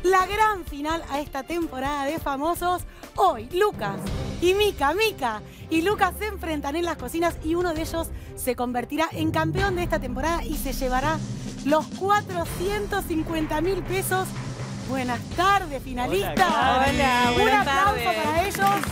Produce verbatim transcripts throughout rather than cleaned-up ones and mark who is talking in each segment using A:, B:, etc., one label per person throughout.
A: la gran final a esta temporada de Famosos. Hoy, Lucas y Mica, Mica y Lucas se enfrentan en las cocinas y uno de ellos se convertirá en campeón de esta temporada y se llevará los cuatrocientos cincuenta mil pesos. Buenas tardes, finalistas.
B: Hola, Hola
A: un
B: buenas
A: aplauso
B: tardes.
A: para ellos.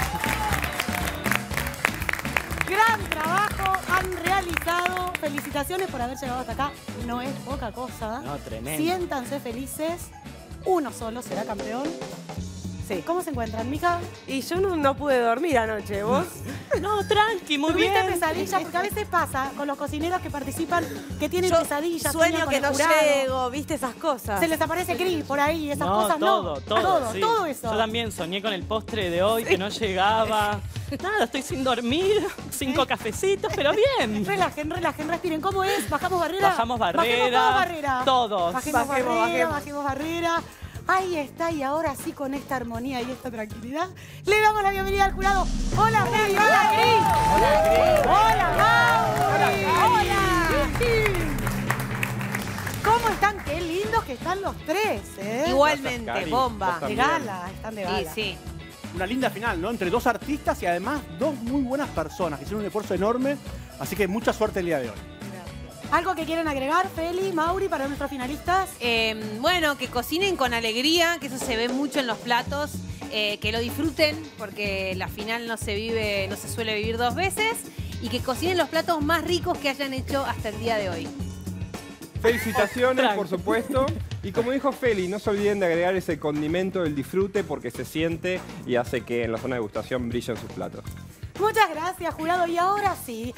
A: Gran trabajo han realizado. Felicitaciones por haber llegado hasta acá. No es poca cosa.
C: No, tremendo.
A: Siéntanse felices. Uno solo será campeón.
B: Sí.
A: ¿Cómo se encuentran, Mica?
B: Y yo no, no pude dormir anoche, ¿vos?
C: No, tranqui, muy
A: ¿Tuviste
C: bien.
A: pesadillas? Porque a veces pasa con los cocineros que participan que tienen
B: Yo
A: pesadillas.
B: sueño
A: sueñan
B: que
A: con
B: no
A: el jurado.
B: llego, ¿viste esas cosas?
A: Se les aparece Cris por ahí, esas
C: no,
A: cosas
C: todo,
A: no.
C: todo,
A: todo,
C: sí.
A: todo eso.
C: Yo también soñé con el postre de hoy, que no llegaba. Nada, estoy sin dormir, cinco cafecitos, pero bien.
A: Relajen, relajen, respiren. ¿Cómo es? ¿Bajamos barrera?
C: Bajamos barrera.
A: Bajemos todos barrera.
C: Todos.
A: Bajemos,
B: Bajemos,
A: barrera,
B: bajemos.
A: bajemos barrera. Ahí está, y ahora sí, con esta armonía y esta tranquilidad, le damos la bienvenida al jurado. ¡Hola, Feli! ¡Hola, Cris!
C: Hola, Cris.
A: ¡Hola, Mauri! ¡Hola! ¿Cómo están? Qué lindos que están los tres, ¿eh?
B: Igualmente,
D: Gracias, Cari.
B: bomba.
D: Vos
A: De
D: también.
A: gala, están de gala.
B: Sí, sí.
D: Una linda final, ¿no? Entre dos artistas y además dos muy buenas personas que hicieron un esfuerzo enorme. Así que mucha suerte el día de hoy.
A: ¿Algo que quieren agregar, Feli, Mauri, para nuestros finalistas?
E: Eh, bueno, que cocinen con alegría, que eso se ve mucho en los platos, eh, que lo disfruten, porque la final no se vive, no se suele vivir dos veces, y que cocinen los platos más ricos que hayan hecho hasta el día de hoy.
F: Felicitaciones,
C: Tranqui.
F: por supuesto. Y como dijo Feli, no se olviden de agregar ese condimento del disfrute porque se siente y hace que en la zona de degustación brillen sus platos.
A: Muchas gracias, jurado. Y ahora sí,